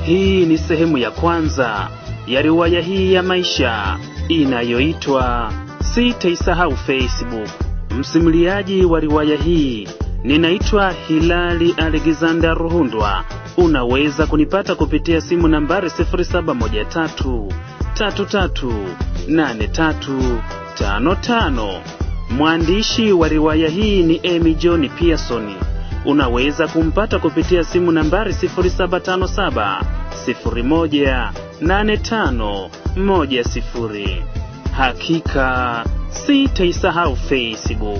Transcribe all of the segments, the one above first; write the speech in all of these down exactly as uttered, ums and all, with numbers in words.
Hii ni sehemu ya kwanza ya riwaya hii ya maisha inayoitwa Sitaisahau Facebook. Msimuliaji wa riwaya hii ninaitwa Hilali Alexander Ruhundwa. Unaweza kunipata kupitia simu nambari sifuri saba moja tatu tatu tatu nane tatu tano tano. Mwandishi wa riwaya hii ni Amy John Pearson. Unaweza kumpata kupitia simu nambari sifuri saba tano saba sifuri moja nane tano moja sifuri. Hakika sitaisahau Facebook.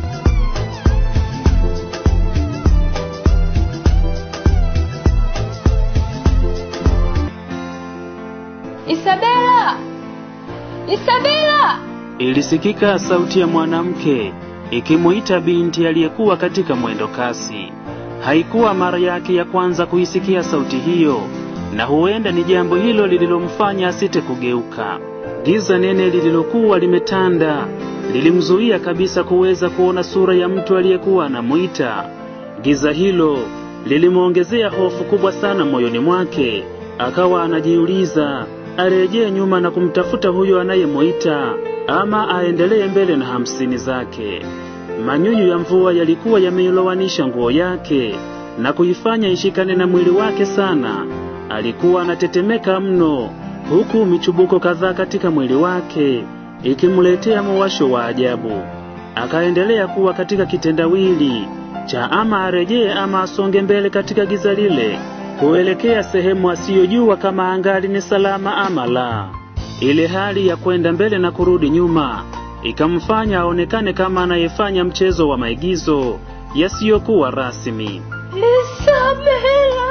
Isabella! Isabella! Ilisikika sauti ya mwanamke ikimuita binti aliyekuwa katika mwendo kasi. Haikuwa mara yake ya kwanza kuisikia sauti hiyo, na huenda ni jambo hilo lililomfanya asite kugeuka. Giza nene lililokuwa limetanda lilimzuia kabisa kuweza kuona sura ya mtu aliyekuwa anamuita. Giza hilo lilimuongezea hofu kubwa sana moyoni mwake. Akawa anajiuliza arejee nyuma na kumtafuta huyo anayemuita ama aendelee mbele na hamsini zake. Manyunyu ya mvua yalikuwa yameilowanisha nguo yake na kuifanya ishikane na mwili wake sana. Alikuwa anatetemeka mno, huku michubuko kadhaa katika mwili wake ikimletea mwasho wa ajabu. Akaendelea kuwa katika kitendawili cha ama arejee ama asonge mbele katika giza lile kuelekea sehemu asiyojua kama angali ni salama ama la. Ile hali ya kwenda mbele na kurudi nyuma ikamfanya aonekane kama anayefanya mchezo wa maigizo yasiyokuwa rasmi. Isabella!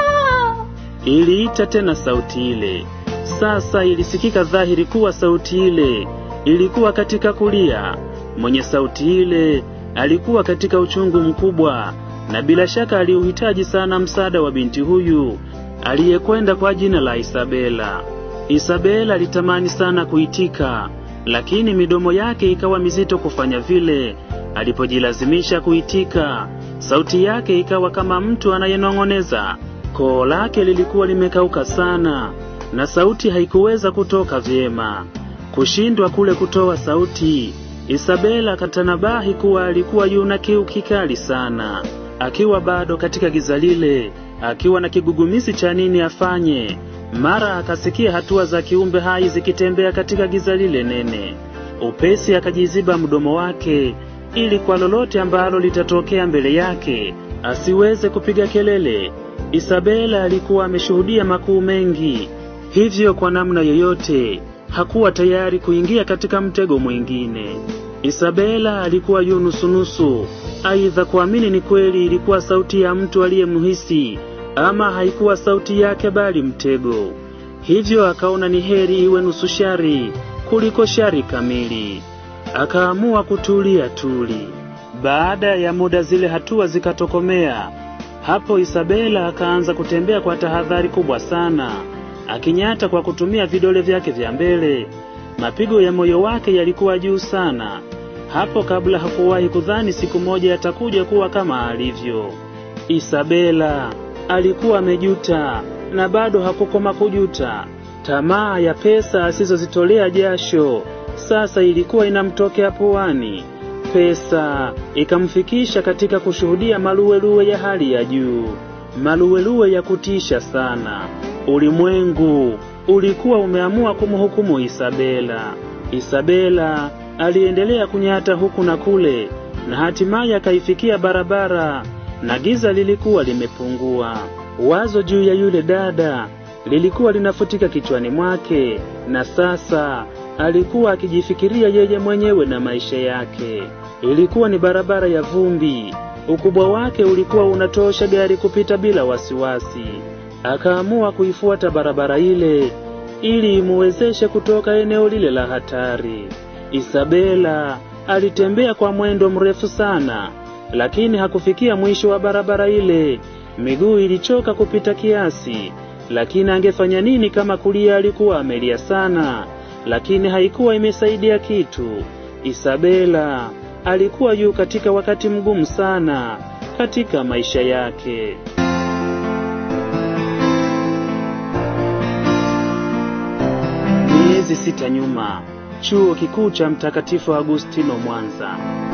Iliita tena sauti ile. Sasa ilisikika dhahiri kuwa sauti ile ilikuwa katika kulia. Mwenye sauti ile alikuwa katika uchungu mkubwa, na bila shaka aliuhitaji sana msaada wa binti huyu aliyekwenda kwa jina la Isabella. Isabella alitamani sana kuitika, lakini midomo yake ikawa mizito kufanya vile. Alipojilazimisha kuitika, sauti yake ikawa kama mtu anayenong'oneza. Koo lake lilikuwa limekauka sana na sauti haikuweza kutoka vyema. Kushindwa kule kutoa sauti, Isabella katanabahi kuwa alikuwa yuna kiu kikali sana. Akiwa bado katika giza lile, akiwa na kigugumizi cha nini afanye, mara akasikia hatua za kiumbe hai zikitembea katika giza lile nene. Upesi akajiziba mdomo wake ili kwa lolote ambalo litatokea mbele yake asiweze kupiga kelele. Isabella alikuwa ameshuhudia makuu mengi, hivyo kwa namna yoyote hakuwa tayari kuingia katika mtego mwingine. Isabella alikuwa yunusunusu, aidha kuamini ni kweli ilikuwa sauti ya mtu aliyemhisi ama haikuwa sauti yake bali mtego. Hivyo akaona ni heri iwe nusu shari kuliko shari kamili. Akaamua kutulia tuli. Baada ya muda zile hatua zikatokomea. Hapo Isabella akaanza kutembea kwa tahadhari kubwa sana, akinyata kwa kutumia vidole vyake vya mbele. Mapigo ya moyo wake yalikuwa juu sana. Hapo kabla hakuwahi kudhani siku moja atakuja kuwa kama alivyo. Isabella alikuwa amejuta na bado hakukoma kujuta. Tamaa ya pesa asizozitolea jasho sasa ilikuwa inamtokea puani. Pesa ikamfikisha katika kushuhudia maluweluwe ya hali ya juu, maluweluwe ya kutisha sana. Ulimwengu ulikuwa umeamua kumhukumu Isabella. Isabella aliendelea kunyata huku na kule, na hatimaye akaifikia barabara na giza lilikuwa limepungua. Wazo juu ya yule dada lilikuwa linafutika kichwani mwake, na sasa alikuwa akijifikiria yeye mwenyewe na maisha yake. Ilikuwa ni barabara ya vumbi. Ukubwa wake ulikuwa unatosha gari kupita bila wasiwasi. Akaamua kuifuata barabara ile ili imuwezeshe kutoka eneo lile la hatari. Isabella alitembea kwa mwendo mrefu sana, lakini hakufikia mwisho wa barabara ile. Miguu ilichoka kupita kiasi, lakini angefanya nini kama kulia alikuwa amelia sana, lakini haikuwa imesaidia kitu. Isabella alikuwa yu katika wakati mgumu sana katika maisha yake. miezi sita nyuma, Chuo Kikuu cha Mtakatifu Agustino Mwanza.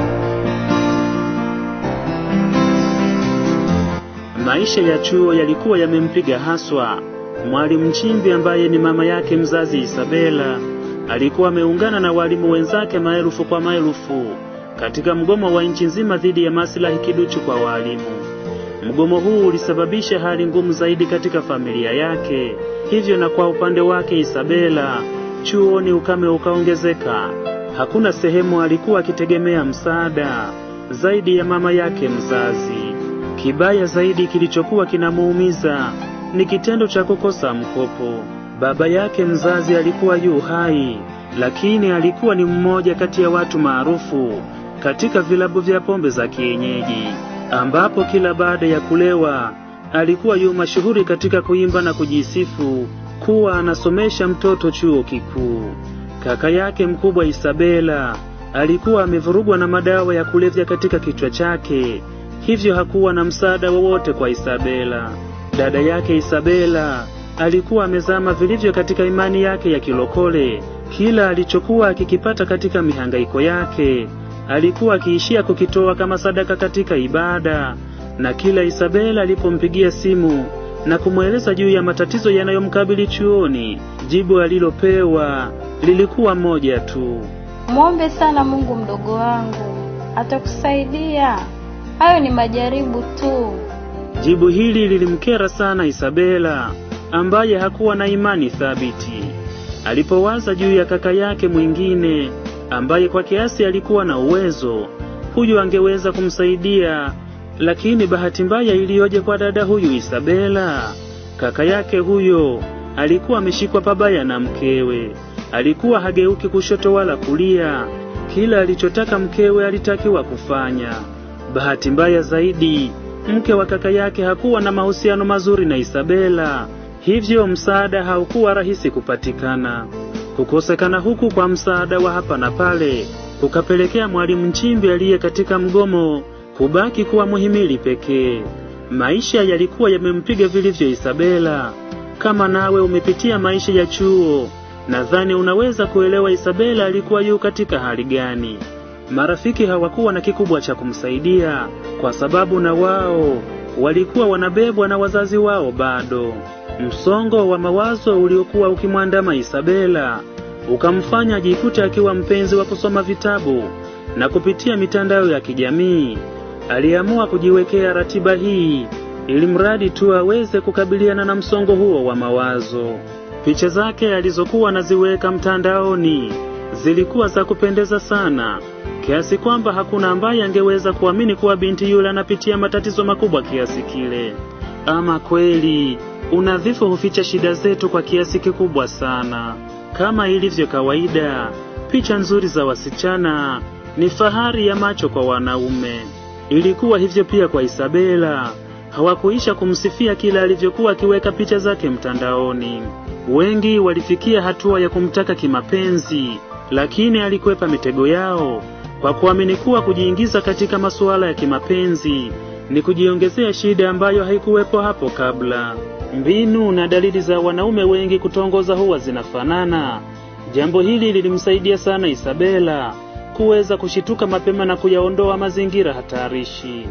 Maisha ya chuo yalikuwa yamempiga haswa. Mwalimu Nchimbi ambaye ni mama yake mzazi Isabela alikuwa ameungana na walimu wenzake maelfu kwa maelfu katika mgomo wa nchi nzima dhidi ya maslahi kiduchu kwa walimu. Mgomo huu ulisababisha hali ngumu zaidi katika familia yake. Hivyo na kwa upande wake Isabela, chuoni ukame ukaongezeka. Hakuna sehemu alikuwa akitegemea msaada zaidi ya mama yake mzazi. Kibaya zaidi kilichokuwa kinamuumiza ni kitendo cha kukosa mkopo. Baba yake mzazi alikuwa yu hai, lakini alikuwa ni mmoja kati ya watu maarufu katika vilabu vya pombe za kienyeji, ambapo kila baada ya kulewa alikuwa yu mashuhuri katika kuimba na kujisifu kuwa anasomesha mtoto chuo kikuu. Kaka yake mkubwa Isabela alikuwa amevurugwa na madawa ya kulevya katika kichwa chake, hivyo hakuwa na msaada wowote kwa Isabela. Dada yake Isabela alikuwa amezama vilivyo katika imani yake ya kilokole. Kila alichokuwa akikipata katika mihangaiko yake alikuwa akiishia kukitoa kama sadaka katika ibada, na kila Isabela alipompigia simu na kumweleza juu ya matatizo yanayomkabili chuoni, jibu alilopewa lilikuwa moja tu: muombe sana Mungu mdogo wangu, atakusaidia. Hayo ni majaribu tu. Jibu hili lilimkera sana Isabela ambaye hakuwa na imani thabiti. Alipowaza juu ya kaka yake mwingine ambaye kwa kiasi alikuwa na uwezo, huyu angeweza kumsaidia, lakini bahati mbaya iliyoje kwa dada huyu Isabela. Kaka yake huyo alikuwa ameshikwa pabaya na mkewe. Alikuwa hageuki kushoto wala kulia. Kila alichotaka mkewe alitakiwa kufanya. Bahati mbaya zaidi, mke wa kaka yake hakuwa na mahusiano mazuri na Isabela, hivyo msaada haukuwa rahisi kupatikana. Kukosekana huku kwa msaada wa hapa na pale kukapelekea Mwalimu Nchimbi aliye katika mgomo kubaki kuwa muhimili pekee. Maisha yalikuwa yamempiga vilivyo Isabela. Kama nawe umepitia maisha ya chuo, nadhani unaweza kuelewa Isabela alikuwa yu katika hali gani. Marafiki hawakuwa na kikubwa cha kumsaidia kwa sababu na wao walikuwa wanabebwa na wazazi wao bado. Msongo wa mawazo uliokuwa ukimwandama Isabela ukamfanya jikute akiwa mpenzi wa kusoma vitabu na kupitia mitandao ya kijamii. Aliamua kujiwekea ratiba hii ili mradi tu aweze kukabiliana na msongo huo wa mawazo. Picha zake alizokuwa naziweka mtandaoni zilikuwa za kupendeza sana, kiasi kwamba hakuna ambaye angeweza kuamini kuwa binti yule anapitia matatizo makubwa kiasi kile. Ama kweli, unadhifu huficha shida zetu kwa kiasi kikubwa sana. Kama ilivyo kawaida, picha nzuri za wasichana ni fahari ya macho kwa wanaume. Ilikuwa hivyo pia kwa Isabela. Hawakuisha kumsifia kila alivyokuwa akiweka picha zake mtandaoni. Wengi walifikia hatua ya kumtaka kimapenzi, lakini alikwepa mitego yao kwa kuamini kuwa kujiingiza katika masuala ya kimapenzi ni kujiongezea shida ambayo haikuwepo hapo kabla. Mbinu na dalili za wanaume wengi kutongoza huwa zinafanana. Jambo hili lilimsaidia sana Isabela kuweza kushituka mapema na kuyaondoa mazingira hatarishi.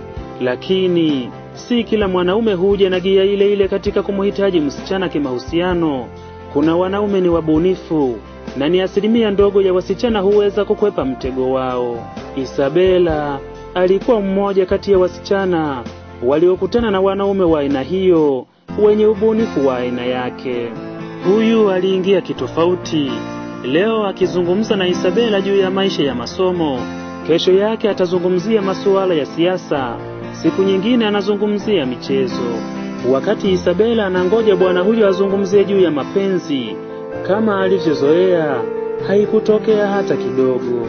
Lakini si kila mwanaume huja na gia ile ile katika kumhitaji msichana kimahusiano. Kuna wanaume ni wabunifu na ni asilimia ndogo ya wasichana huweza kukwepa mtego wao. Isabela alikuwa mmoja kati ya wasichana waliokutana na wanaume wa aina hiyo wenye ubunifu wa aina yake. Huyu aliingia kitofauti. Leo akizungumza na Isabela juu ya maisha ya masomo, kesho yake atazungumzia masuala ya siasa, siku nyingine anazungumzia michezo. Wakati Isabela anangoja bwana huyo azungumzie juu ya mapenzi kama alivyozoea, haikutokea hata kidogo.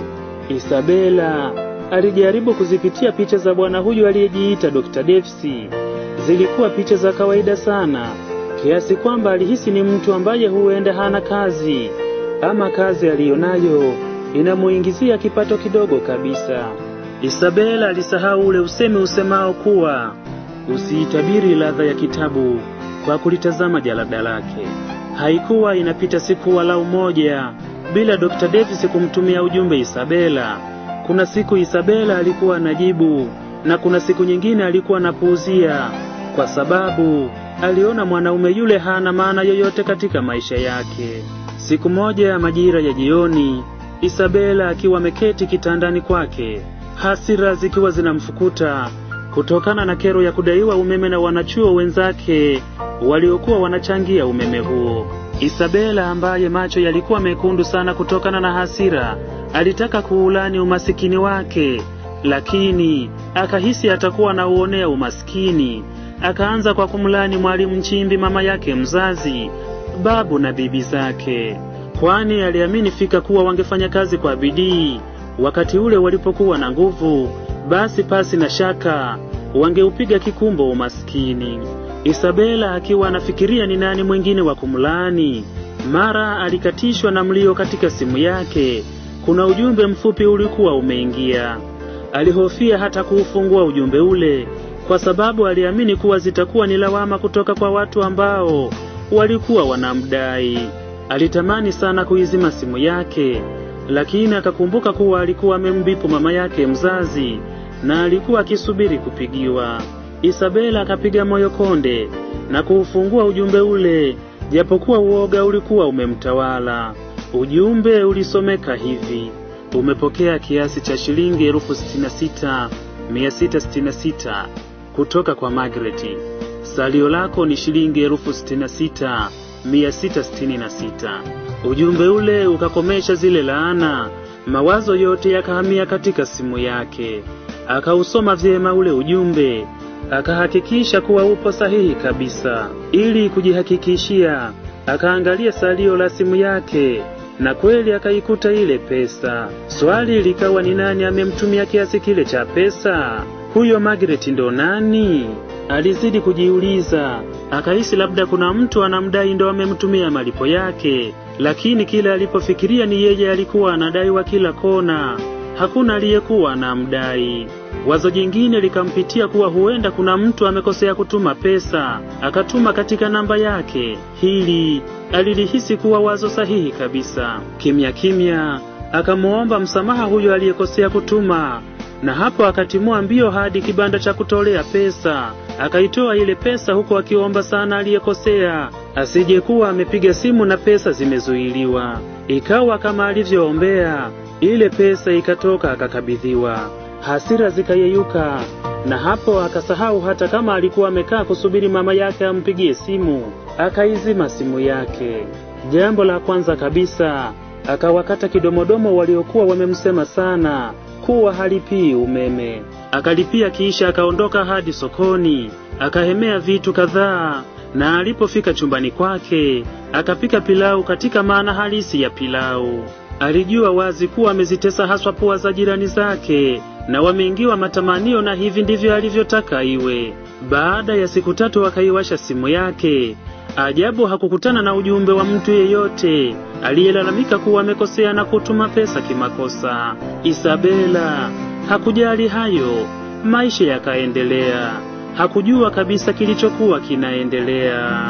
Isabela alijaribu kuzipitia picha za bwana huyo aliyejiita Dokta Devsi. Zilikuwa picha za kawaida sana, kiasi kwamba alihisi ni mtu ambaye huenda hana kazi, ama kazi aliyonayo inamuingizia kipato kidogo kabisa. Isabela alisahau ule usemi usemao kuwa usiitabiri ladha ya kitabu kwa kulitazama jalada lake. Haikuwa inapita siku wala umoja bila Dokta Davis kumtumia ujumbe Isabela. Kuna siku Isabela alikuwa anajibu na kuna siku nyingine alikuwa anapuuzia, kwa sababu aliona mwanaume yule hana maana yoyote katika maisha yake. Siku moja majira ya jioni, Isabela akiwa ameketi kitandani kwake, hasira zikiwa zinamfukuta kutokana na kero ya kudaiwa umeme na wanachuo wenzake waliokuwa wanachangia umeme huo. Isabela ambaye macho yalikuwa mekundu sana kutokana na hasira, alitaka kuulani umasikini wake, lakini akahisi atakuwa na uonea umaskini. Akaanza kwa kumlani Mwalimu Nchimbi, mama yake mzazi, babu na bibi zake, kwani aliamini fika kuwa wangefanya kazi kwa bidii wakati ule walipokuwa na nguvu, basi pasi na shaka wangeupiga kikumbo umaskini. Isabela akiwa anafikiria ni nani mwingine wa kumlaani, mara alikatishwa na mlio katika simu yake. Kuna ujumbe mfupi ulikuwa umeingia. Alihofia hata kuufungua ujumbe ule, kwa sababu aliamini kuwa zitakuwa ni lawama kutoka kwa watu ambao walikuwa wanamdai. Alitamani sana kuizima simu yake, lakini akakumbuka kuwa alikuwa amembipu mama yake mzazi na alikuwa akisubiri kupigiwa. Isabela akapiga moyo konde na kuufungua ujumbe ule, japokuwa uoga ulikuwa umemtawala. Ujumbe ulisomeka hivi: umepokea kiasi cha shilingi elfu sitini na sita mia sita sitini na sita kutoka kwa Margaret. Salio lako ni shilingi elfu sitini na sita mia sita sitini na sita. Ujumbe ule ukakomesha zile laana. Mawazo yote yakahamia katika simu yake. Akausoma vyema ule ujumbe, akahakikisha kuwa upo sahihi kabisa. Ili kujihakikishia, akaangalia salio la simu yake na kweli akaikuta ile pesa. Swali likawa ni nani amemtumia kiasi kile cha pesa? Huyo Margaret ndo nani? Alizidi kujiuliza, akahisi labda kuna mtu anamdai ndo amemtumia malipo yake, lakini kila alipofikiria ni yeye alikuwa anadaiwa kila kona. Hakuna aliyekuwa anamdai. Wazo jingine likampitia kuwa huenda kuna mtu amekosea kutuma pesa, akatuma katika namba yake. Hili alilihisi kuwa wazo sahihi kabisa. Kimya kimya akamuomba msamaha huyo aliyekosea kutuma, na hapo akatimua mbio hadi kibanda cha kutolea pesa. Akaitoa ile pesa huko akiomba sana aliyekosea asije kuwa amepiga simu na pesa zimezuiliwa. Ikawa kama alivyoombea, ile pesa ikatoka akakabidhiwa. Hasira zikayeyuka, na hapo akasahau hata kama alikuwa amekaa kusubiri mama yake ampigie simu. Akaizima simu yake. Jambo la kwanza kabisa, akawakata kidomodomo waliokuwa wamemsema sana kuwa halipii umeme. Akalipia kisha akaondoka hadi sokoni, akahemea vitu kadhaa, na alipofika chumbani kwake akapika pilau katika maana halisi ya pilau. Alijua wazi kuwa amezitesa haswa pua za jirani zake na wameingiwa matamanio, na hivi ndivyo alivyotaka iwe. Baada ya siku tatu akaiwasha simu yake. Ajabu hakukutana na ujumbe wa mtu yeyote aliyelalamika kuwa amekosea na kutuma pesa kimakosa. Isabela hakujali hayo, maisha yakaendelea. Hakujua kabisa kilichokuwa kinaendelea.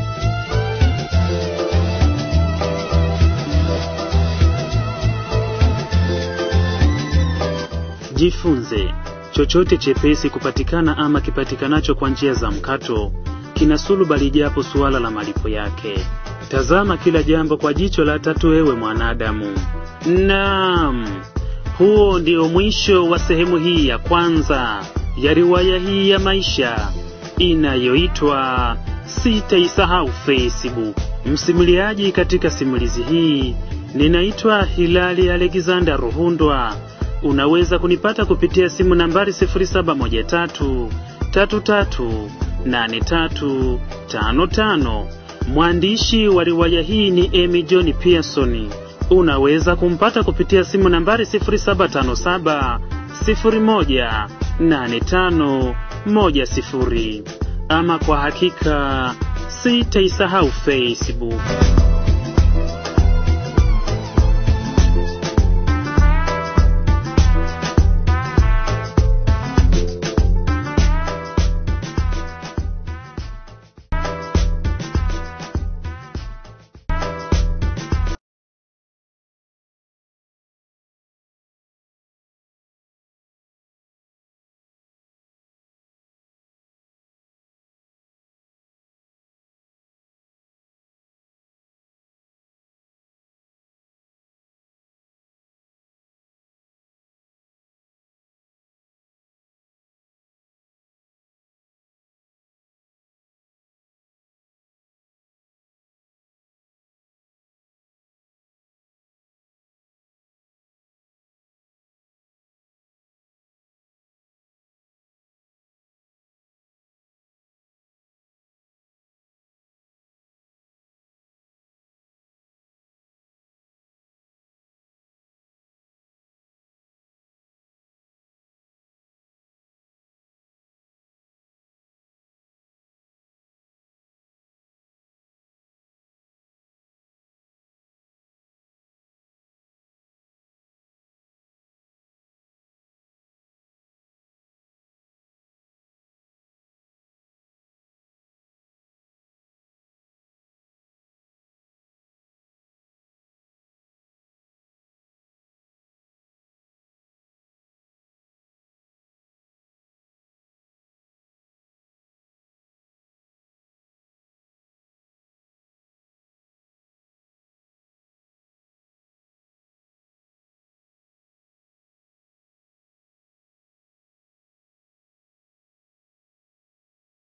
Jifunze, chochote chepesi kupatikana ama kipatikanacho kwa njia za mkato kina suluba lijapo suala la malipo yake. Tazama kila jambo kwa jicho la tatu, ewe mwanadamu. Naam, huo ndio mwisho wa sehemu hii ya kwanza ya riwaya hii ya maisha inayoitwa Sitaisahau Facebook. Msimuliaji katika simulizi hii ninaitwa Hilali Alexander Ruhundwa. Unaweza kunipata kupitia simu nambari sifuri saba moja tatu tatu tatu nane tatu tano tano. Mwandishi wa riwaya hii ni Amy John Pearson. Unaweza kumpata kupitia simu nambari sifuri saba tano saba sifuri moja nane tano moja sifuri. Ama kwa hakika Sitaisahau Facebook.